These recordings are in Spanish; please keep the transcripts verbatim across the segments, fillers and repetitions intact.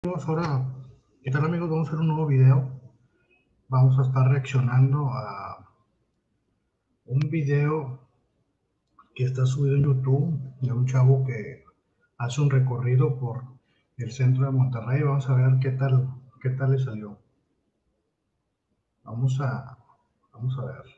Vamos ahora, ¿qué tal amigos? Vamos a hacer un nuevo video. Vamos a estar reaccionando a un video que está subido en YouTube de un chavo que hace un recorrido por el centro de Monterrey. Vamos a ver qué tal, qué tal le salió. Vamos a, vamos a ver.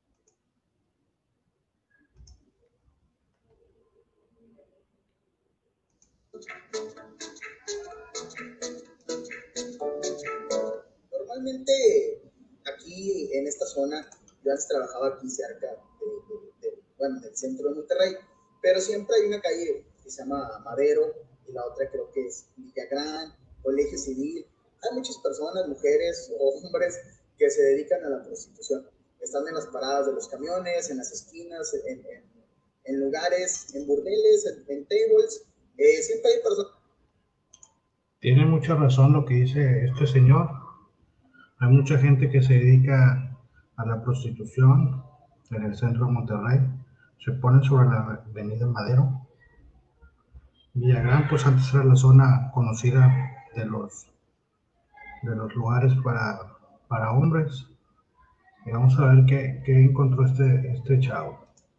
Normalmente aquí en esta zona, yo antes trabajaba aquí cerca de, de, de, bueno, del centro de Monterrey, pero siempre hay una calle que se llama Madero y la otra creo que es Villagrán, Colegio Civil. Hay muchas personas, mujeres o hombres que se dedican a la prostitución. Están en las paradas de los camiones, en las esquinas, en, en, en lugares, en burdeles, en, en tables. Eh, siempre hay personas. Tiene mucha razón lo que dice este señor. Hay mucha gente que se dedica a la prostitución en el centro de Monterrey. Se ponen sobre la avenida Madero. Villagrán, pues antes era la zona conocida de los, de los lugares para, para hombres. Y vamos a ver qué, qué encontró este, este chavo.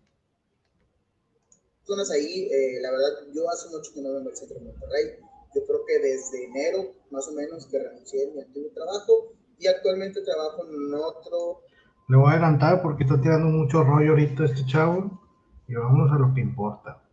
Personas ahí, eh, la verdad, yo hace mucho que no vengo al centro de Monterrey. Yo creo que desde enero, más o menos, que renuncié a mi antiguo trabajo y actualmente trabajo en otro. Le voy a adelantar porque está tirando mucho rollo ahorita este chavo y vamos a lo que importa.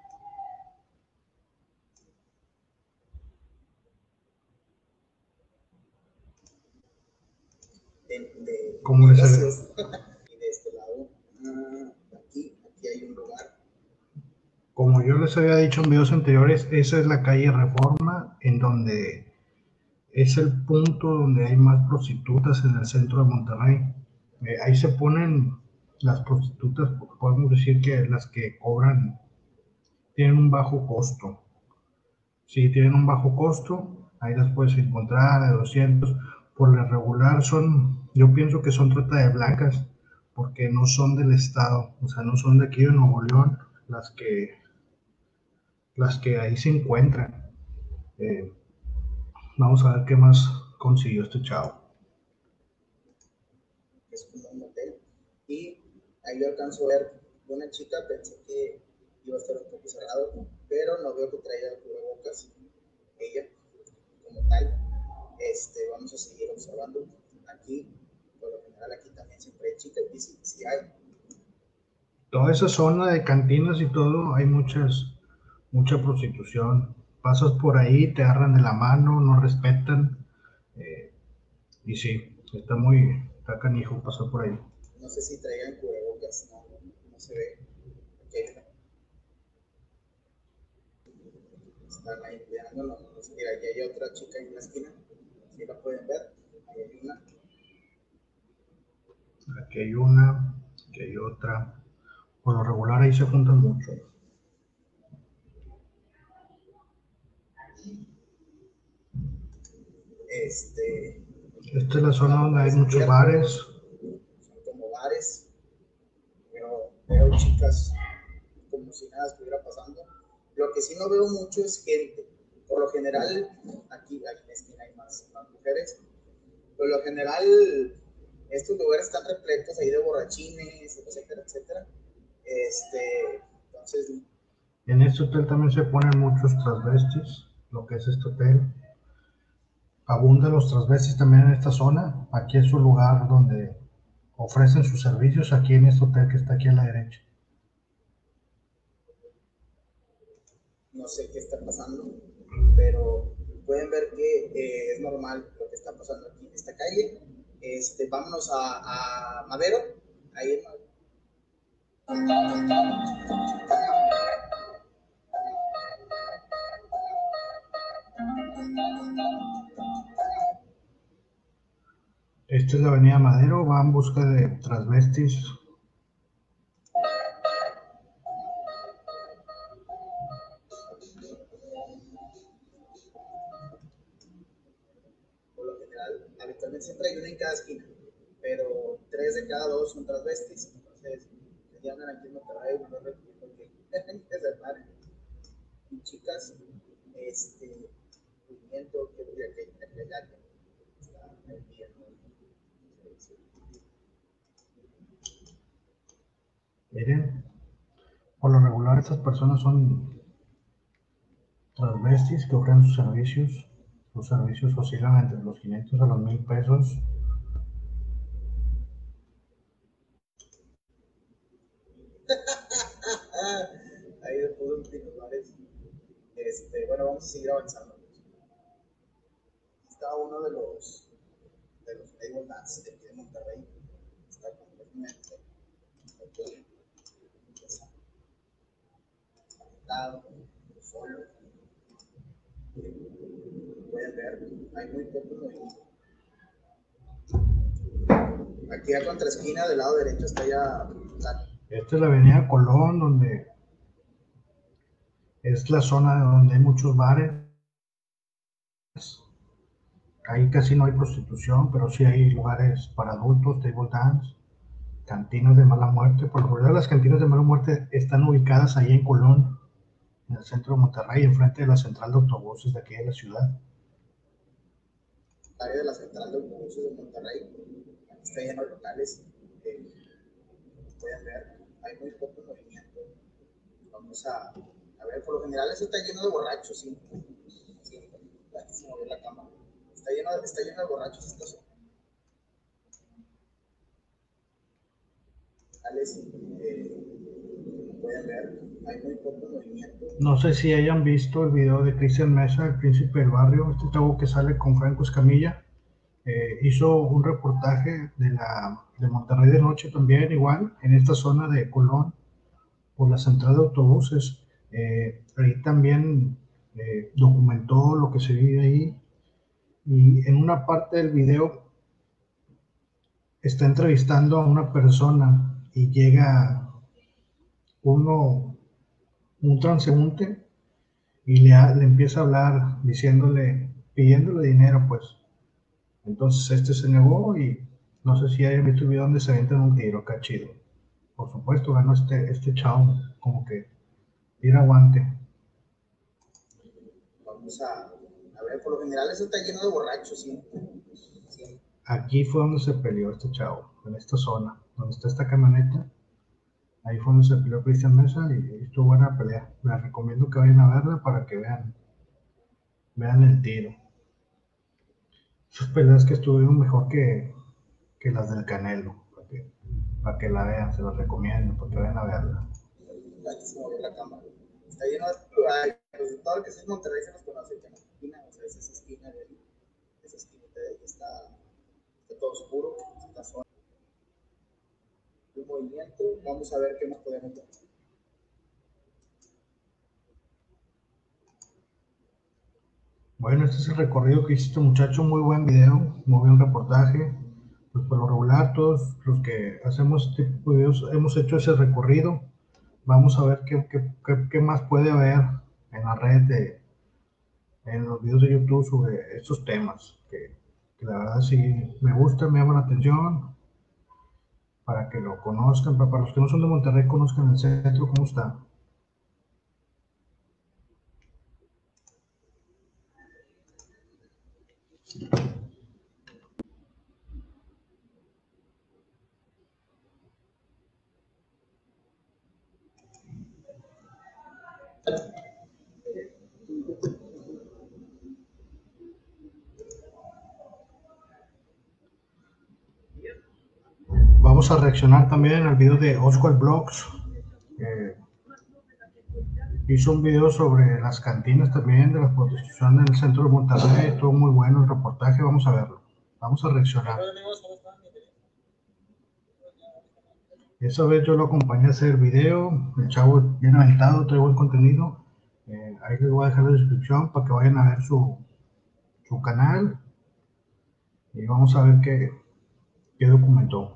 De, de ¿Cómo le sale? negocios. Y de este lado, uh, aquí, aquí hay un lugar. Como yo les había dicho en videos anteriores, esa es la calle Reforma, en donde es el punto donde hay más prostitutas en el centro de Monterrey. Eh, ahí se ponen las prostitutas, podemos decir que las que cobran tienen un bajo costo. Si tienen un bajo costo, ahí las puedes encontrar de doscientos. Por lo regular son, yo pienso que son trata de blancas, porque no son del estado, o sea, no son de aquí de Nuevo León las que, las que ahí se encuentran. Eh, vamos a ver qué más consiguió este chavo. Es como un hotel. Y ahí yo alcanzo a ver una chica, pensé que iba a estar un poco cerrado, pero no veo que traiga cubrebocas. Ella, como tal, este, vamos a seguir observando. Aquí, por lo general, aquí también siempre hay chicas, y sí, sí hay. Toda esa zona de cantinas y todo, hay muchas, mucha prostitución. Pasas por ahí, te agarran de la mano, no respetan. Eh, y sí, está muy, está canijo pasar por ahí. No sé si traigan cubrebocas, no, no se ve. Okay. Están ahí cuidando, no, no sé, mira, aquí hay otra chica en la esquina, si la pueden ver, ahí hay una. Aquí hay una, aquí hay otra. Por lo regular ahí se juntan mucho. Este, Esta es la el zona lado donde hay parece muchos abierto, bares. son como bares, pero veo chicas como si nada estuviera pasando. Lo que sí no veo mucho es gente. Por lo general, aquí, aquí en la esquina hay más, más mujeres. Por lo general, estos lugares están repletos ahí de borrachines, etcétera, etcétera. Este, entonces, En este hotel también se ponen muchos transvestis, lo que es este hotel. Abundan los transvestis también en esta zona. Aquí es su lugar donde ofrecen sus servicios, aquí en este hotel que está aquí a la derecha. no sé qué está pasando, pero pueden ver que eh, es normal lo que está pasando aquí en esta calle. Este, vámonos a, a Madero, ahí en Madero. Esta es la avenida Madero, va en busca de transvestis. Por lo general, habitualmente siempre hay una en cada esquina, pero tres de cada dos son transvestis, entonces, si andan aquí en Monterrey, no recomiendo que, que se paren. Y chicas, este, movimiento, que diría que que allá que está el día, ¿no? Miren, por lo regular estas personas son transvestis que ofrecen sus servicios. Los servicios oscilan entre los quinientos a los mil pesos. Ahí de puros titulares. Este, bueno, vamos a seguir avanzando. Está uno de los de los table dance de aquí de Monterrey. Está completamente conectado, solo. Pueden ver, hay muy poco movimiento. Aquí a contra esquina del lado derecho está ya. Esta es la avenida Colón, donde es la zona donde hay muchos bares. Ahí casi no hay prostitución, pero sí hay lugares para adultos, table dance, cantinas de mala muerte. Por lo general las cantinas de mala muerte están ubicadas ahí en Colón, en el centro de Monterrey, enfrente de la central de autobuses de aquí de la ciudad. El área de la central de autobuses de Monterrey, aquí está lleno de locales. Eh, pueden ver, hay muy poco movimiento. Vamos a, a ver, por lo general eso está lleno de borrachos, sí. Sí, aquí se movió la cámara. Está lleno, está lleno de borrachos esta zona. Eh, pueden ver, hay muy poco movimiento. No sé si hayan visto el video de Cristian Mesa, el príncipe del barrio, este chavo que sale con Franco Escamilla. Eh, hizo un reportaje de, la, de Monterrey de noche también, igual, en esta zona de Colón, por la central de autobuses. Eh, ahí también eh, documentó lo que se vive ahí, y en una parte del video está entrevistando a una persona y llega uno, un transeúnte, y le, le empieza a hablar diciéndole, pidiéndole dinero, pues. Entonces este se negó, y no sé si hayan visto el video donde se avientan un tiro, acá chido. Por supuesto, ganó este, este chavo, como que tira aguante. Vamos a, a ver, por lo general eso está lleno de borrachos, ¿sí? Sí. Aquí fue donde se peleó este chavo, en esta zona, donde está esta camioneta. Ahí fue donde se peleó Cristian Mesa, y estuvo buena pelea. Les recomiendo que vayan a verla para que vean, vean el tiro. Esas peleas que estuvieron mejor que, que las del Canelo, para que, para que la vean, se las recomiendo, para que vayan a verla. Aquí se movió la cámara. Está lleno de pues, todo lo que es Monterrey se nos conoce que en la esquina, o sea, es esa esquina de ahí, esa esquina de ahí está, está todo oscuro, está zona. Un movimiento, vamos a ver qué más podemos ver. Bueno, este es el recorrido que hizo este muchacho, muy buen video, muy buen reportaje. Pues por lo regular, todos los que hacemos este tipo de videos hemos hecho ese recorrido. Vamos a ver qué, qué, qué, qué más puede haber en la red, de, en los videos de YouTube sobre estos temas, que, que la verdad sí me gusta, me llama la atención, para que lo conozcan, para, para los que no son de Monterrey, conozcan el centro, cómo está. Vamos a reaccionar también al video de Oswald Blogs. Eh, hizo un video sobre las cantinas también, de la prostitución en el centro de Monterrey. Estuvo muy bueno el reportaje, vamos a verlo. Vamos a reaccionar. Esa vez yo lo acompañé a hacer el video. El chavo bien aventado, trae buen contenido. Eh, ahí les voy a dejar la descripción para que vayan a ver su, su canal. Y vamos a ver qué, qué documentó.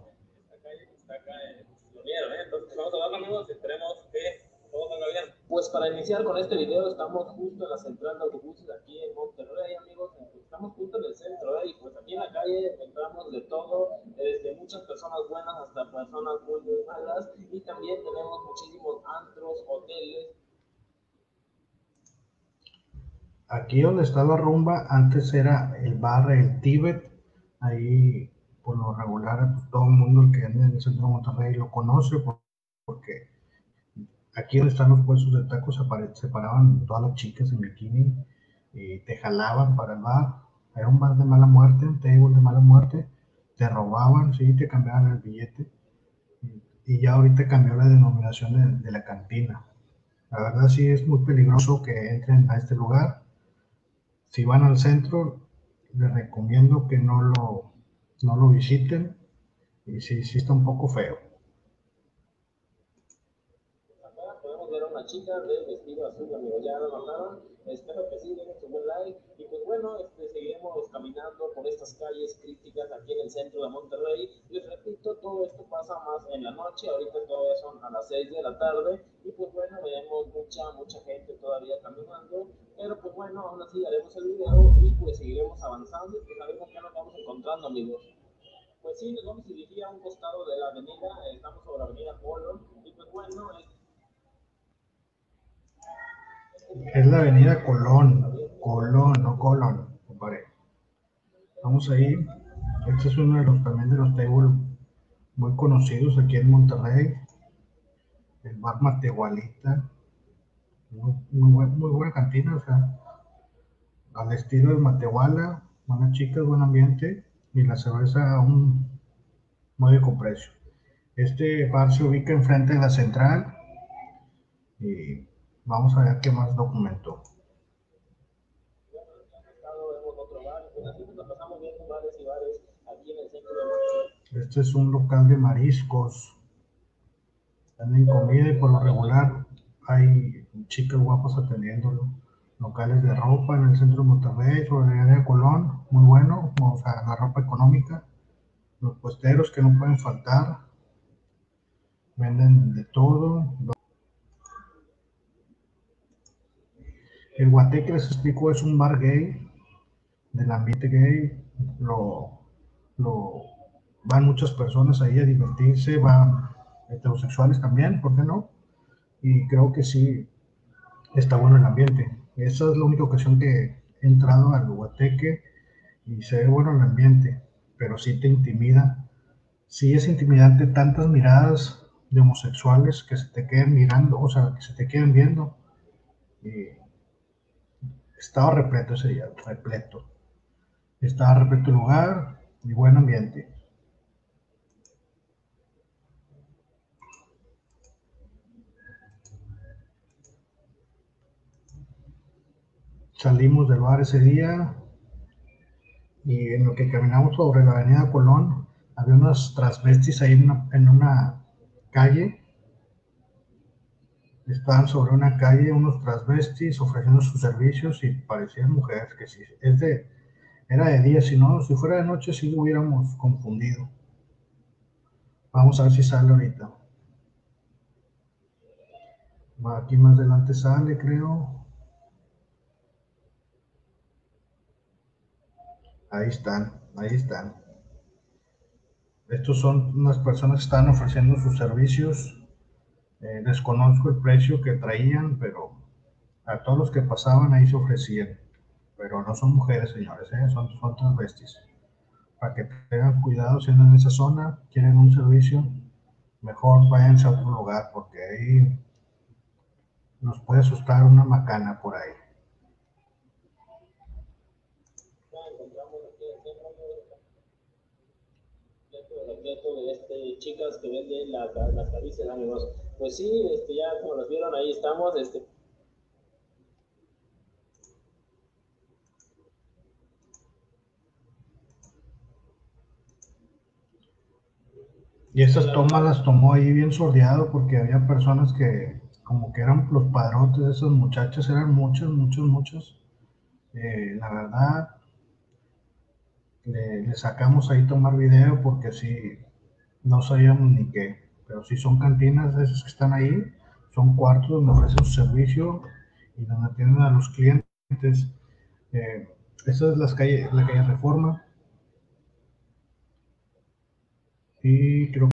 Pues para iniciar con este video estamos justo en la central de autobuses aquí en Monterrey, amigos. Estamos justo en el centro, ¿eh? Y pues aquí en la calle encontramos de todo, desde muchas personas buenas hasta personas muy, muy malas. Y también tenemos muchísimos antros, hoteles. aquí donde está la rumba, antes era el bar El Tíbet. Ahí, por lo regular, pues, todo el mundo el que anda en el centro de Monterrey lo conoce, porque aquí donde están los puestos de tacos se, pare- se paraban todas las chicas en bikini y te jalaban para el bar. Era un bar de mala muerte, un table de mala muerte. Te robaban, sí, te cambiaban el billete. Y ya ahorita cambió la denominación de, de la cantina. La verdad sí es muy peligroso que entren a este lugar. Si van al centro, les recomiendo que no lo, no lo visiten. Y sí, sí está un poco feo. Acá podemos ver a una chica de vestido azul, amigos, ya lo notaron. Espero que sí, dejen su buen like. Y pues bueno, este, seguiremos caminando por estas calles críticas aquí en el centro de Monterrey. Les repito, todo esto pasa más en la noche, ahorita todavía son a las seis de la tarde. Y pues bueno, vemos mucha, mucha gente todavía caminando. Pero pues bueno, aún así haremos el video y pues seguiremos avanzando y pues sabemos que nos vamos encontrando, amigos. Pues sí, nos vamos a dirigir a un costado de la avenida, estamos sobre la avenida Polo. Y pues bueno, es Es la avenida Colón. Colón, no Colón, compadre. Vamos ahí. Este es uno de los también de los tables muy conocidos aquí en Monterrey. El bar Matehualita. Muy, muy, buen- muy buena cantina, o sea, al estilo del Matehuala, buenas chicas, buen ambiente y la cerveza a un módico precio. Este bar se ubica enfrente de la central y vamos a ver qué más documento. vemos otro bar, pues así nos la pasamos viendo bares y bares aquí en el centro de Monterrey. Este es un local de mariscos, venden comida y por lo regular hay chicas guapas atendiéndolo. Locales de ropa en el centro de Monterrey, sobre la avenida Colón, muy bueno, o sea, la ropa económica. Los puesteros que no pueden faltar, venden de todo. El Guateque, les explico, es un bar gay, del ambiente gay. Lo, lo van muchas personas ahí a divertirse, van heterosexuales también, ¿por qué no? Y creo que sí está bueno el ambiente. Esa es la única ocasión que he entrado al Guateque y se ve bueno el ambiente, pero sí te intimida. Sí es intimidante tantas miradas de homosexuales que se te queden mirando, o sea, que se te queden viendo. Y estaba repleto ese día, repleto. Estaba repleto el lugar y buen ambiente. Salimos del bar ese día y en lo que caminamos sobre la avenida Colón, había unos transvestis ahí en una, en una calle. Estaban sobre una calle unos transvestis ofreciendo sus servicios y parecían mujeres, que sí, es de, era de día, si no, si fuera de noche sí lo hubiéramos confundido. Vamos a ver si sale ahorita. Aquí más adelante sale, creo. Ahí están, ahí están. Estos son unas personas que están ofreciendo sus servicios. Eh, desconozco el precio que traían, pero a todos los que pasaban ahí se ofrecían. Pero no son mujeres, señores, ¿eh? son, son transvestis. Para que tengan cuidado si andan en esa zona, quieren un servicio, mejor váyanse a otro lugar, porque ahí nos puede asustar una macana por ahí. Ya encontramos aquí el centro repleto de este, chicas que venden la, la, las caricias, amigos. Pues sí, este, ya como los vieron, ahí estamos. Este, Y esas tomas las tomó ahí bien sordeado porque había personas que como que eran los padrotes de esas muchachas, eran muchos, muchos, muchos. Eh, la verdad, le, le, sacamos ahí tomar video porque sí, no sabíamos ni qué. Pero sí son cantinas de esas que están ahí, son cuartos donde ofrecen su servicio y donde atienden a los clientes. Eh, esa es las calle, la calle Reforma y creo